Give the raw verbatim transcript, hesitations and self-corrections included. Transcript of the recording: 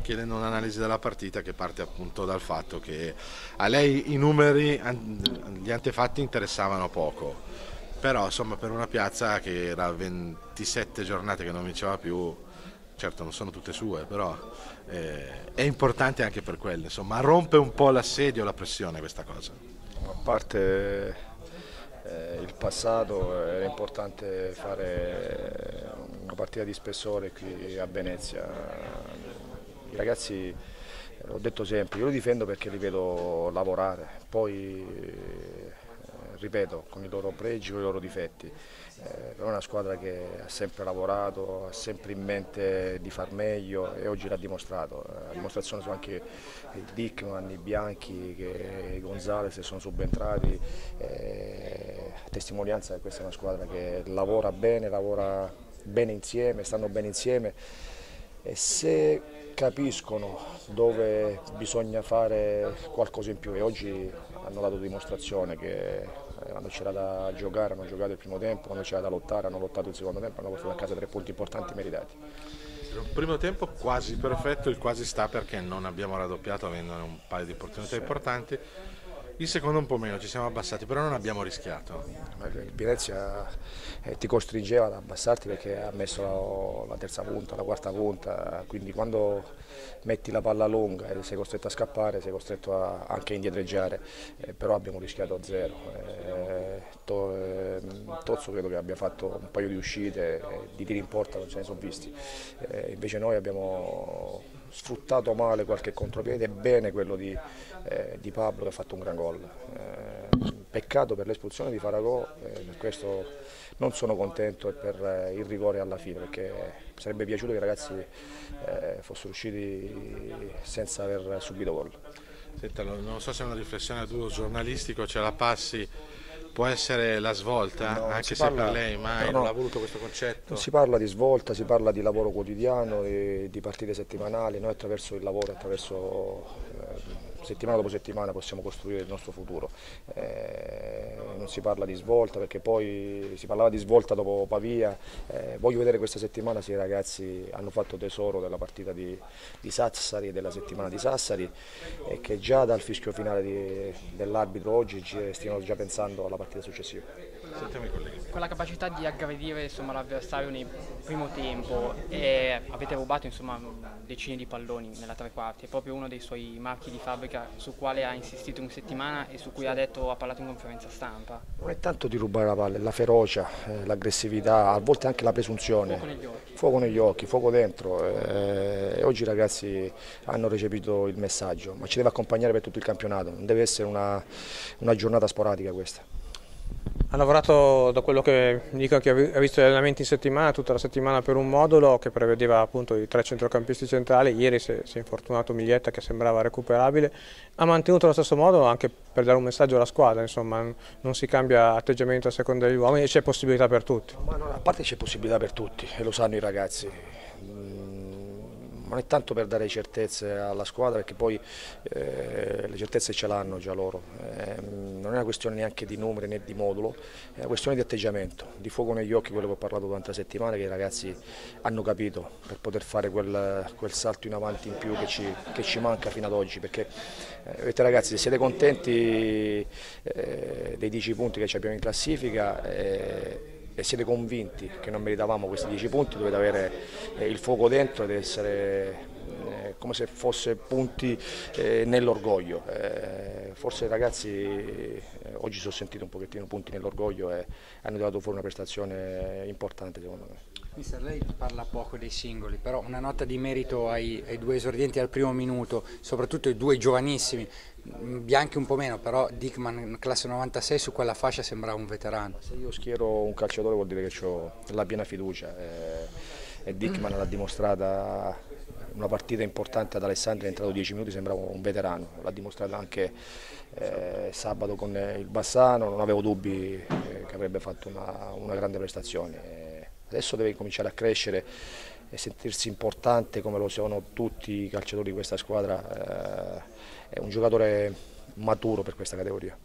chiedendo un'analisi della partita che parte appunto dal fatto che a lei i numeri, gli antefatti interessavano poco, però insomma per una piazza che era ventisette giornate che non vinceva più, certo non sono tutte sue, però eh, è importante anche per quelle, insomma rompe un po' l'assedio, la pressione questa cosa. A parte eh, il passato, era importante fare una partita di spessore qui a Venezia. I ragazzi, l'ho detto sempre, io li difendo perché li vedo lavorare, poi eh, ripeto, con i loro pregi, con i loro difetti. Eh, però è una squadra che ha sempre lavorato, ha sempre in mente di far meglio e oggi l'ha dimostrato. La dimostrazione sono anche i Dickman, i Bianchi, che, i Gonzales sono subentrati, eh, testimonianza che questa è una squadra che lavora bene, lavora bene insieme, stanno bene insieme e se capiscono dove bisogna fare qualcosa in più e oggi hanno dato dimostrazione che quando c'era da giocare hanno giocato il primo tempo, quando c'era da lottare hanno lottato il secondo tempo, hanno portato a casa tre punti importanti meritati. Il primo tempo quasi perfetto, il quasi sta perché non abbiamo raddoppiato avendo un paio di opportunità importanti. Il secondo un po' meno, ci siamo abbassati, però non abbiamo rischiato. Il Venezia eh, ti costringeva ad abbassarti perché ha messo la terza punta, la quarta punta, quindi quando metti la palla lunga e sei costretto a scappare, sei costretto a, anche a indietreggiare, eh, però abbiamo rischiato a zero. Eh, to, eh, Tozzo credo che abbia fatto un paio di uscite, eh, di tiri in porta non ce ne sono visti, eh, invece noi abbiamo sfruttato male qualche contropiede, bene quello di, eh, di Pablo che ha fatto un gran gol. Eh, peccato per l'espulsione di Faragò, eh, per questo non sono contento e per eh, il rigore alla fine perché mi sarebbe piaciuto che i ragazzi eh, fossero usciti senza aver subito gol. Senta, non so se è una riflessione a duo giornalistico, ce la passi, può essere la svolta, No, anche se parla, per lei mai no, non no, ha voluto questo concetto. non si parla di svolta, si parla di lavoro quotidiano, di, di partite settimanali, noi attraverso il lavoro, attraverso eh, settimana dopo settimana possiamo costruire il nostro futuro. Eh, non si parla di svolta perché poi si parlava di svolta dopo Pavia, eh, voglio vedere questa settimana se i ragazzi hanno fatto tesoro della partita di, di Sassari e della settimana di Sassari e che già dal fischio finale dell'arbitro oggi stiano già pensando alla partita successiva. Sentiamo i colleghi. Con la capacità di aggredire l'avversario nel primo tempo e avete rubato insomma, decine di palloni nella tre quarti, è proprio uno dei suoi marchi di fabbrica su quale ha insistito in settimana e su cui ha detto, ha parlato in conferenza stampa. Non è tanto di rubare la palla, è la ferocia, eh, l'aggressività, a volte anche la presunzione. Fuoco negli occhi. Fuoco negli occhi, fuoco dentro. Eh, e oggi i ragazzi hanno recepito il messaggio, ma ci deve accompagnare per tutto il campionato, non deve essere una, una giornata sporadica questa. Ha lavorato, da quello che mi dicono, che ha visto gli allenamenti in settimana, tutta la settimana per un modulo che prevedeva appunto i tre centrocampisti centrali. Ieri si è, si è infortunato Miglietta che sembrava recuperabile, ha mantenuto lo stesso modo anche per dare un messaggio alla squadra, insomma non si cambia atteggiamento a seconda degli uomini e c'è possibilità per tutti. Ma no, a parte c'è possibilità per tutti e lo sanno i ragazzi. Non è tanto per dare certezze alla squadra perché poi eh, le certezze ce l'hanno già loro, eh, non è una questione neanche di numeri né di modulo, è una questione di atteggiamento, di fuoco negli occhi, quello che ho parlato durante la settimana, che i ragazzi hanno capito per poter fare quel, quel salto in avanti in più che ci, che ci manca fino ad oggi, perché eh, vedete ragazzi, se siete contenti eh, dei dieci punti che abbiamo in classifica, eh, e siete convinti che non meritavamo questi dieci punti, dovete avere eh, il fuoco dentro ed essere eh, come se fosse punti eh, nell'orgoglio. Eh, forse i ragazzi eh, oggi si sono sentiti un pochettino punti nell'orgoglio e hanno dato fuori una prestazione importante secondo me. Mister, lei parla poco dei singoli, però una nota di merito ai, ai due esordienti al primo minuto, soprattutto i due giovanissimi, Bianchi un po' meno, però Dickman classe novantasei su quella fascia sembra un veterano. Se io schiero un calciatore vuol dire che ho la piena fiducia e, e Dickman l'ha dimostrata una partita importante ad Alessandria, è entrato dieci minuti, sembrava un veterano, l'ha dimostrato anche eh, sabato con il Bassano, non avevo dubbi eh, che avrebbe fatto una, una grande prestazione. E adesso deve cominciare a crescere e sentirsi importante come lo sono tutti i calciatori di questa squadra, eh, è un giocatore maturo per questa categoria.